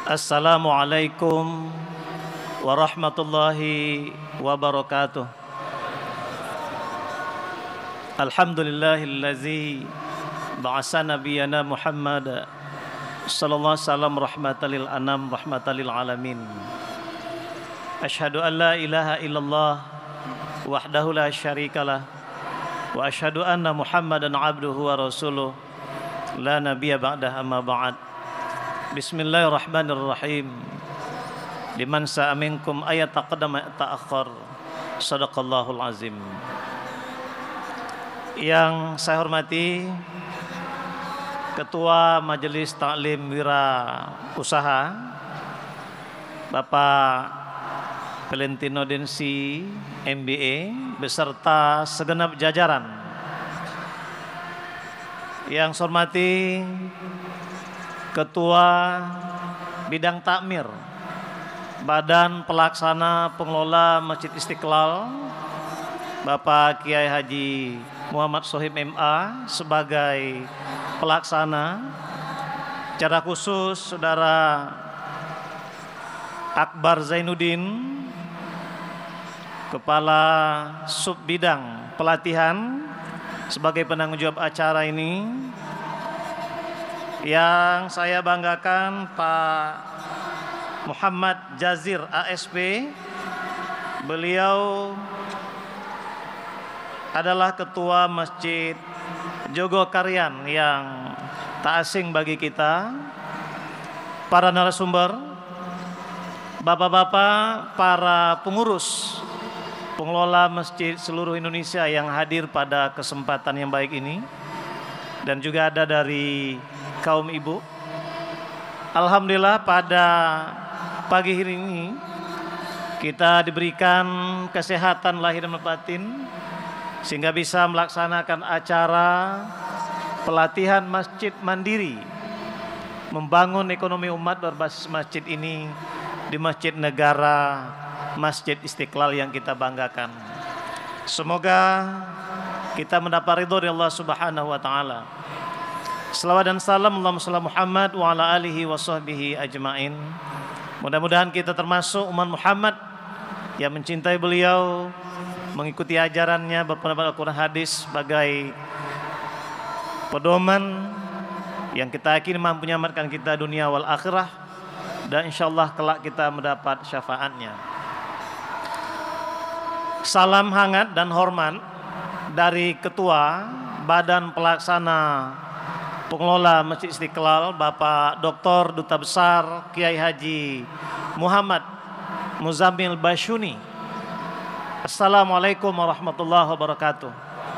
Assalamualaikum warahmatullahi wabarakatuh. Alhamdulillahillazi ba'asa nabiyana Muhammad sallallahu alaihi wasallam rahmatan lil anam rahmatan lil alamin. Asyhadu an la ilaha illallah wahdahu la syarikalah wa asyhadu anna Muhammadan abduhu wa rasuluh la nabiyya ba'dah amma ba'd. Bismillahirrahmanirrahim. Liman sa'a minkum ayat taqaddama ta'akhir. Sadaqallahul azim. Yang saya hormati Ketua Majelis Taklim Wira Usaha Bapak Valentino Densi MBA beserta segenap jajaran. Yang saya hormati Ketua Bidang Takmir Badan Pelaksana Pengelola Masjid Istiqlal Bapak Kiai Haji Muhammad Sohib MA sebagai pelaksana, secara khusus Saudara Akbar Zainuddin Kepala Sub Bidang Pelatihan sebagai penanggung jawab acara ini. Yang saya banggakan Pak Muhammad Jazir ASP, beliau adalah Ketua Masjid Jogokaryan yang tak asing bagi kita. Para narasumber, bapak-bapak, para pengurus pengelola masjid seluruh Indonesia yang hadir pada kesempatan yang baik ini, dan juga ada dari kaum ibu. Alhamdulillah pada pagi hari ini kita diberikan kesehatan lahir dan batin sehingga bisa melaksanakan acara pelatihan masjid mandiri membangun ekonomi umat berbasis masjid ini di Masjid Negara Masjid Istiqlal yang kita banggakan. Semoga kita mendapat ridho dari Allah Subhanahu wa taala. Salawat dan salam Allahumma shalli Muhammad wa ala alihi wa sahbihi ajmain. Mudah-mudahan kita termasuk umat Muhammad yang mencintai beliau, mengikuti ajarannya, berpendapat Al-Quran hadis sebagai pedoman yang kita yakini mampu menyelamatkan kita dunia wal akhirah, dan insyaallah kelak kita mendapat syafaatnya. Salam hangat dan hormat dari Ketua Badan Pelaksana Pengelola Masjid Istiqlal Bapak Dr. Duta Besar Kiai Haji Muhammad Muzammil Basyuni. Assalamualaikum warahmatullahi wabarakatuh.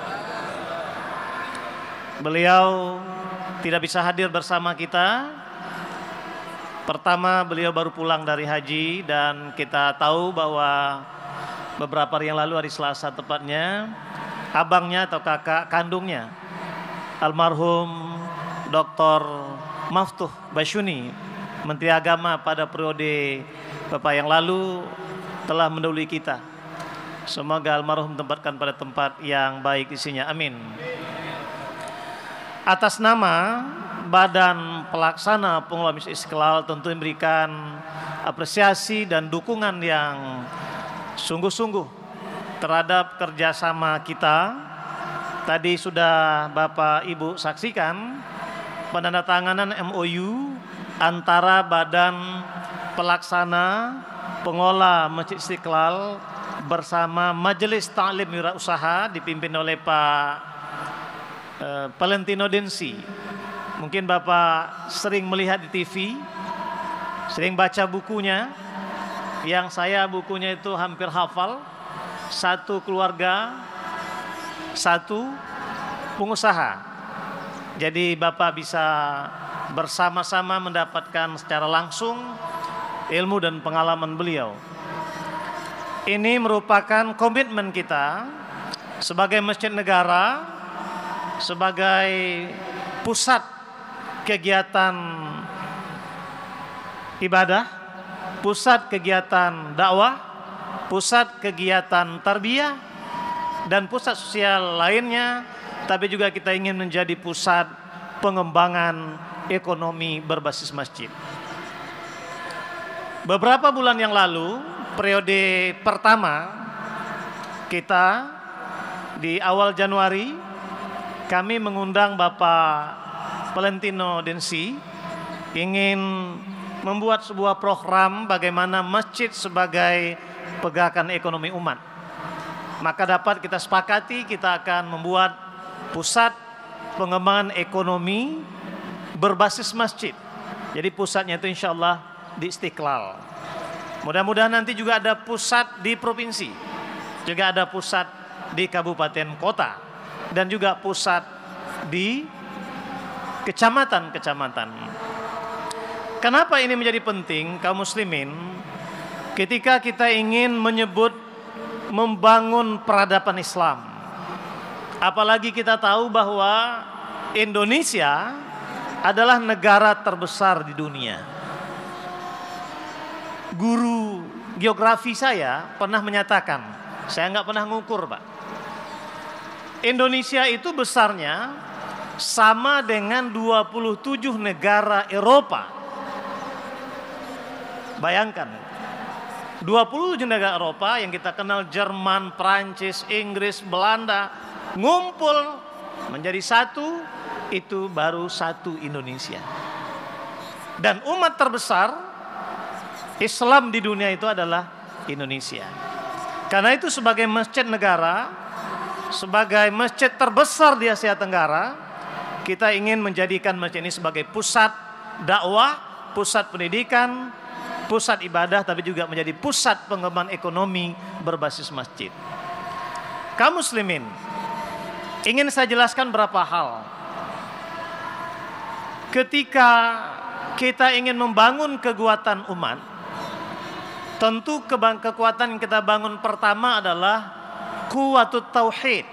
Beliau tidak bisa hadir bersama kita. Pertama, beliau baru pulang dari haji, dan kita tahu bahwa beberapa hari yang lalu, hari Selasa tepatnya, abangnya atau kakak kandungnya almarhum Dr. Maftuh Basyuni, Menteri Agama pada periode Bapak yang lalu, telah mendahului kita. Semoga almarhum ditempatkan pada tempat yang baik isinya, amin. Atas nama Badan Pelaksana Pengelola Masjid Istiqlal tentu memberikan apresiasi dan dukungan yang sungguh-sungguh terhadap kerjasama kita. Tadi sudah Bapak Ibu saksikan penandatanganan MOU antara Badan Pelaksana Pengelola Masjid Istiqlal bersama Majelis Taklim Wira Usaha dipimpin oleh Pak Valentino Densi. Mungkin Bapak sering melihat di TV, sering baca bukunya. Yang saya bukunya itu hampir hafal. Satu keluarga, satu pengusaha. Jadi Bapak bisa bersama-sama mendapatkan secara langsung ilmu dan pengalaman beliau. Ini merupakan komitmen kita sebagai masjid negara, sebagai pusat kegiatan ibadah, pusat kegiatan dakwah, pusat kegiatan tarbiyah, dan pusat sosial lainnya. Tapi juga kita ingin menjadi pusat pengembangan ekonomi berbasis masjid. Beberapa bulan yang lalu, periode pertama kita di awal Januari, kami mengundang Bapak Valentino Densi ingin membuat sebuah program bagaimana masjid sebagai pegangan ekonomi umat. Maka dapat kita sepakati kita akan membuat pusat pengembangan ekonomi berbasis masjid. Jadi pusatnya itu insya Allah di Istiqlal. Mudah-mudahan nanti juga ada pusat di provinsi, juga ada pusat di kabupaten kota, dan juga pusat di kecamatan-kecamatan. Kenapa ini menjadi penting kaum muslimin? Ketika kita ingin menyebut membangun peradaban Islam, apalagi kita tahu bahwa Indonesia adalah negara terbesar di dunia. Guru geografi saya pernah menyatakan, saya nggak pernah ngukur Pak, Indonesia itu besarnya sama dengan 27 negara Eropa. Bayangkan, 27 negara Eropa yang kita kenal Jerman, Prancis, Inggris, Belanda ngumpul menjadi satu, itu baru satu Indonesia. Dan umat terbesar Islam di dunia itu adalah Indonesia. Karena itu sebagai masjid negara, sebagai masjid terbesar di Asia Tenggara, kita ingin menjadikan masjid ini sebagai pusat dakwah, pusat pendidikan, pusat ibadah, tapi juga menjadi pusat pengembangan ekonomi berbasis masjid. Kaum muslimin, ingin saya jelaskan beberapa hal. Ketika kita ingin membangun kekuatan umat, tentu kekuatan yang kita bangun pertama adalah kuwatut tauhid.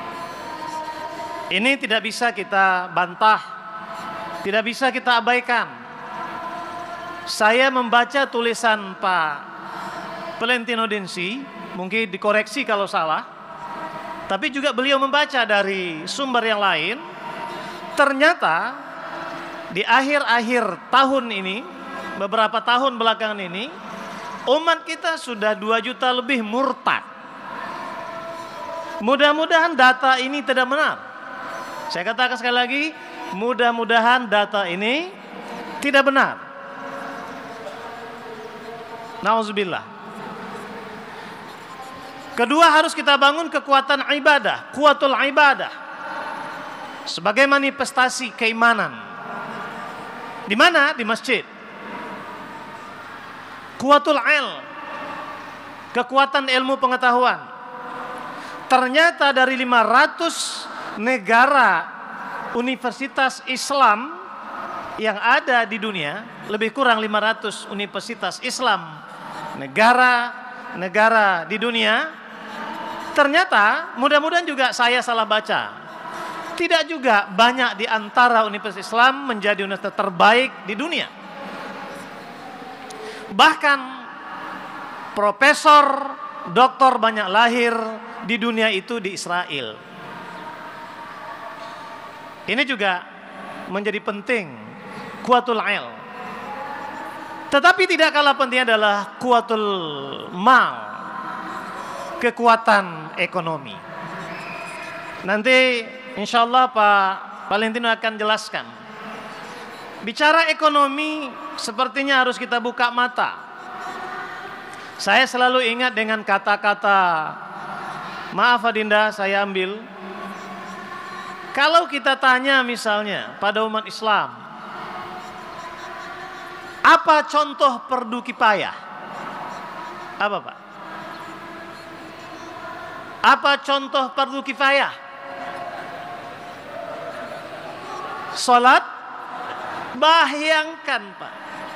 Ini tidak bisa kita bantah, tidak bisa kita abaikan. Saya membaca tulisan Pak Valentino Densi, mungkin dikoreksi kalau salah, tapi juga beliau membaca dari sumber yang lain. Ternyata di akhir-akhir tahun ini, beberapa tahun belakangan ini, umat kita sudah 2 juta lebih murtad. Mudah-mudahan data ini tidak benar. Saya katakan sekali lagi, mudah-mudahan data ini tidak benar. Nauzubillah. Kedua, harus kita bangun kekuatan ibadah, kuatul ibadah, sebagai manifestasi keimanan. Di mana? Di masjid. Kuatul ilm, kekuatan ilmu pengetahuan. Ternyata dari 500 negara universitas Islam yang ada di dunia, lebih kurang 500 universitas Islam negara di dunia, ternyata mudah-mudahan juga saya salah baca, tidak juga banyak di antara universitas Islam menjadi universitas terbaik di dunia. Bahkan profesor, doktor banyak lahir di dunia itu di Israel. Ini juga menjadi penting, kuatul ilm. Tetapi tidak kalah penting adalah kuatul mal, kekuatan ekonomi. Nanti insya Allah Pak Valentino akan jelaskan. Bicara ekonomi sepertinya harus kita buka mata. Saya selalu ingat dengan kata-kata, maaf Adinda saya ambil. Kalau kita tanya misalnya pada umat Islam, apa contoh fardu kifayah? Apa Pak? Apa contoh fardu kifayah? Salat. Bayangkan Pak.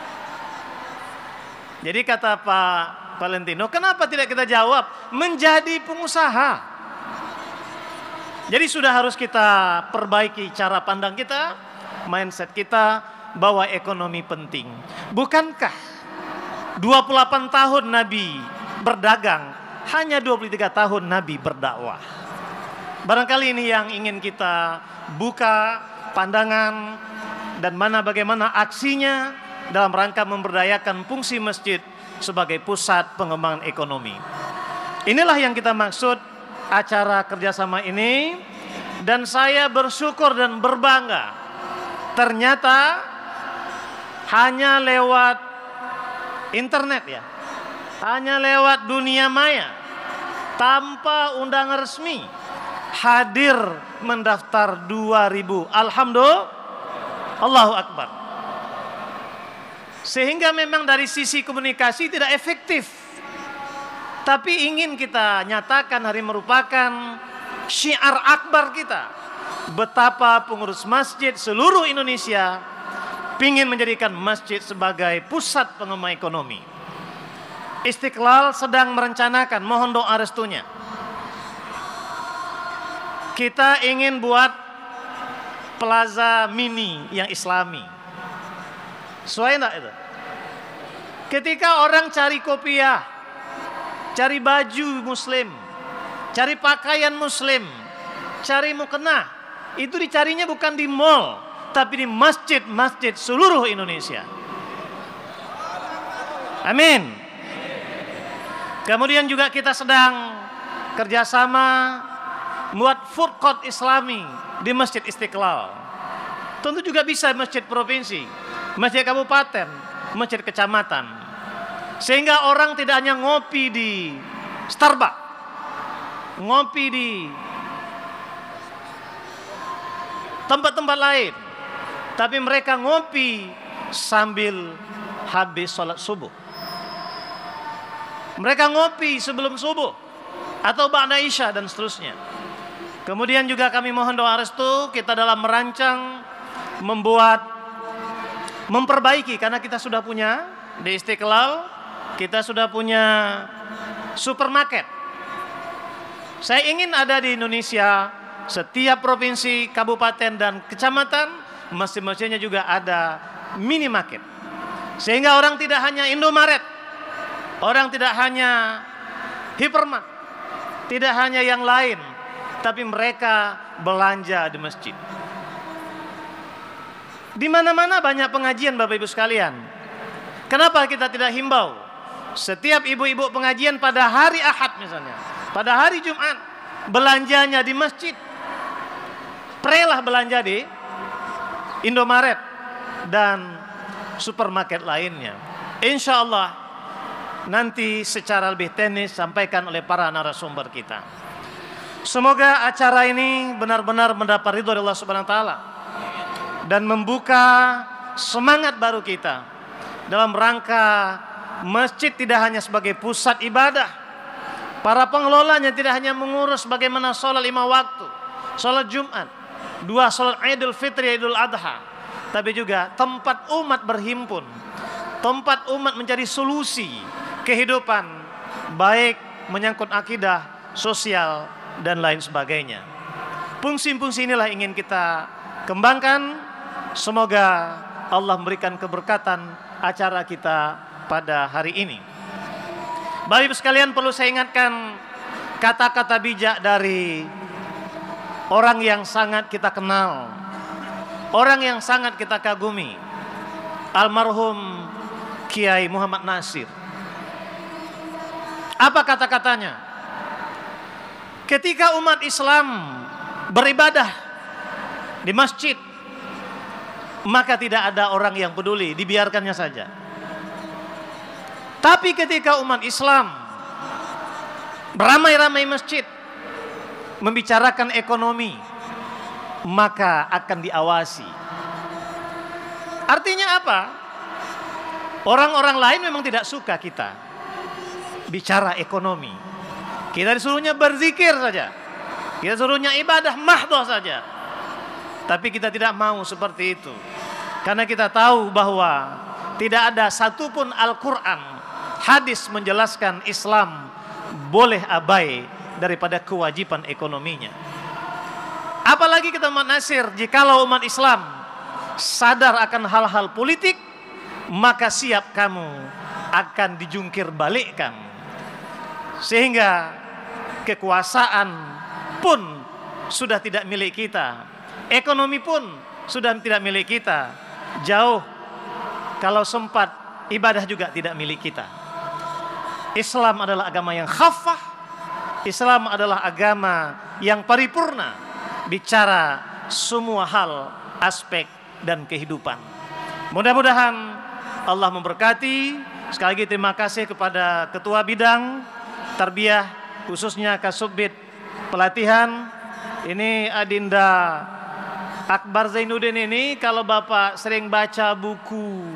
Jadi kata Pak Valentino, kenapa tidak kita jawab? Menjadi pengusaha. Jadi sudah harus kita perbaiki cara pandang kita, mindset kita, bahwa ekonomi penting. Bukankah 28 tahun Nabi berdagang, hanya 23 tahun Nabi berdakwah? Barangkali ini yang ingin kita buka pandangan dan bagaimana aksinya dalam rangka memberdayakan fungsi masjid sebagai pusat pengembangan ekonomi. Inilah yang kita maksud acara kerjasama ini, dan saya bersyukur dan berbangga. Ternyata hanya lewat internet ya, hanya lewat dunia maya, tanpa undangan resmi, hadir mendaftar 2.000. Alhamdulillah, Allahu Akbar. Sehingga memang dari sisi komunikasi tidak efektif, tapi ingin kita nyatakan hari merupakan syiar akbar kita, betapa pengurus masjid seluruh Indonesia ingin menjadikan masjid sebagai pusat pengembangan ekonomi. Istiqlal sedang merencanakan, mohon doa restunya. Kita ingin buat plaza mini yang islami. Sesuai enggak itu? Ketika orang cari kopiah, cari baju muslim, cari pakaian muslim, cari mukena, itu dicarinya bukan di mall, tapi di masjid-masjid seluruh Indonesia. Amin. Kemudian juga kita sedang kerjasama membuat food court islami di Masjid Istiqlal. Tentu juga bisa masjid provinsi, masjid kabupaten, masjid kecamatan. Sehingga orang tidak hanya ngopi di Starbucks, ngopi di tempat-tempat lain, tapi mereka ngopi sambil habis sholat subuh. Mereka ngopi sebelum subuh atau ba'da isya dan seterusnya. Kemudian juga kami mohon doa restu kita dalam merancang, memperbaiki, karena kita sudah punya di Istiqlal, kita sudah punya supermarket. Saya ingin ada di Indonesia, setiap provinsi, kabupaten dan kecamatan, masing-masingnya juga ada minimarket. Sehingga orang tidak hanya Indomaret, orang tidak hanya Hypermart, tidak hanya yang lain, tapi mereka belanja di masjid. Di mana-mana banyak pengajian Bapak Ibu sekalian. Kenapa kita tidak himbau setiap ibu-ibu pengajian pada hari Ahad misalnya, pada hari Jumat, belanjanya di masjid. Prelah belanja di Indomaret dan supermarket lainnya. Insya Allah nanti secara lebih teknis sampaikan oleh para narasumber kita. Semoga acara ini benar-benar mendapat ridho dari Allah Subhanahu wa taala dan membuka semangat baru kita dalam rangka masjid tidak hanya sebagai pusat ibadah. Para pengelolanya tidak hanya mengurus bagaimana sholat 5 waktu, sholat Jumat, 2 sholat Idul Fitri, Idul Adha, tapi juga tempat umat berhimpun, tempat umat mencari solusi kehidupan, baik menyangkut akidah, sosial, dan lain sebagainya. Fungsi-fungsi inilah ingin kita kembangkan. Semoga Allah memberikan keberkatan acara kita pada hari ini. Bapak Ibu sekalian, perlu saya ingatkan kata-kata bijak dari orang yang sangat kita kenal, orang yang sangat kita kagumi, almarhum Kiai Muhammad Nasir. Apa kata-katanya? Ketika umat Islam beribadah di masjid, maka tidak ada orang yang peduli, dibiarkannya saja. Tapi ketika umat Islam beramai-ramai masjid, membicarakan ekonomi, maka akan diawasi. Artinya apa? Orang-orang lain memang tidak suka kita bicara ekonomi. Kita disuruhnya berzikir saja, kita disuruhnya ibadah mahdhah saja. Tapi kita tidak mau seperti itu, karena kita tahu bahwa tidak ada satupun Al-Quran, hadis menjelaskan Islam boleh abai daripada kewajiban ekonominya. Apalagi kita umat Nasir, jikalau umat Islam sadar akan hal-hal politik, maka siap kamu akan dijungkir balikkan. Sehingga kekuasaan pun sudah tidak milik kita, ekonomi pun sudah tidak milik kita. Jauh kalau sempat ibadah juga tidak milik kita. Islam adalah agama yang khafah. Islam adalah agama yang paripurna, bicara semua hal, aspek dan kehidupan. Mudah-mudahan Allah memberkati. Sekali lagi terima kasih kepada Ketua Bidang Tarbiyah, khususnya Kasubdit Pelatihan. Ini Adinda Akbar Zainuddin ini, kalau Bapak sering baca buku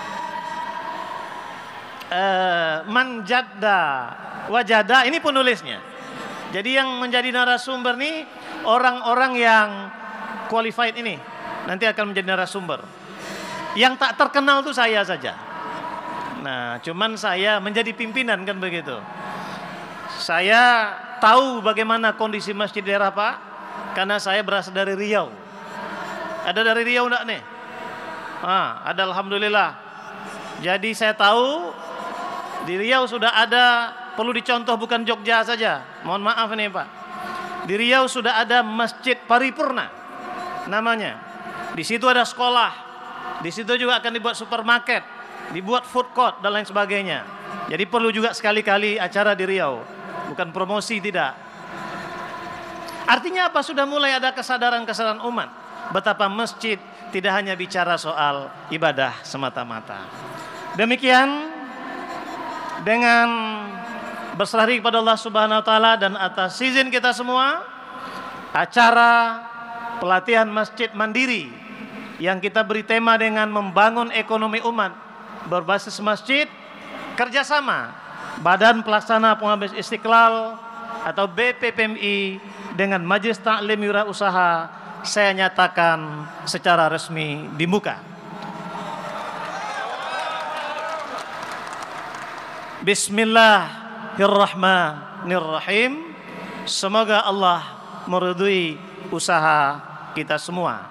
Man Jadda Wajada, ini penulisnya. Jadi yang menjadi narasumber nih orang-orang yang qualified ini nanti akan menjadi narasumber. Yang tak terkenal tuh saya saja. Nah, cuman saya menjadi pimpinan kan begitu. Saya tahu bagaimana kondisi masjid daerah Pak, karena saya berasal dari Riau. Ada dari Riau enggak nih? Ada, alhamdulillah. Jadi saya tahu di Riau sudah ada, perlu dicontoh bukan Jogja saja. Mohon maaf nih Pak. Di Riau sudah ada masjid paripurna namanya. Di situ ada sekolah. Di situ juga akan dibuat supermarket, dibuat food court dan lain sebagainya. Jadi perlu juga sekali-kali acara di Riau. Bukan promosi, tidak. Artinya apa? Sudah mulai ada kesadaran-kesadaran umat betapa masjid tidak hanya bicara soal ibadah semata-mata. Demikian, dengan berserah diri kepada Allah Subhanahu wa taala dan atas izin kita semua, acara pelatihan masjid mandiri yang kita beri tema dengan membangun ekonomi umat berbasis masjid, kerjasama Badan Pelaksana Pengambil Istiqlal atau BPPMI dengan Majelis Taklim Wirausaha, saya nyatakan secara resmi dibuka. Bismillahirrahmanirrahim. Semoga Allah meridhai usaha kita semua.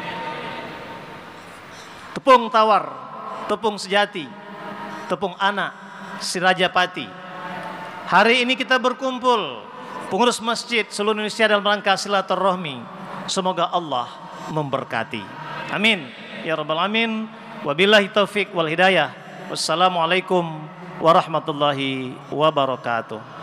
Tepung tawar, tepung sejati, tepung anak, Sirajapati. Hari ini kita berkumpul, pengurus masjid seluruh Indonesia dalam rangka silaturahmi. Semoga Allah memberkati. Amin ya rabbal alamin. Wabillahi taufik wal hidayah. Wassalamualaikum warahmatullahi wabarakatuh.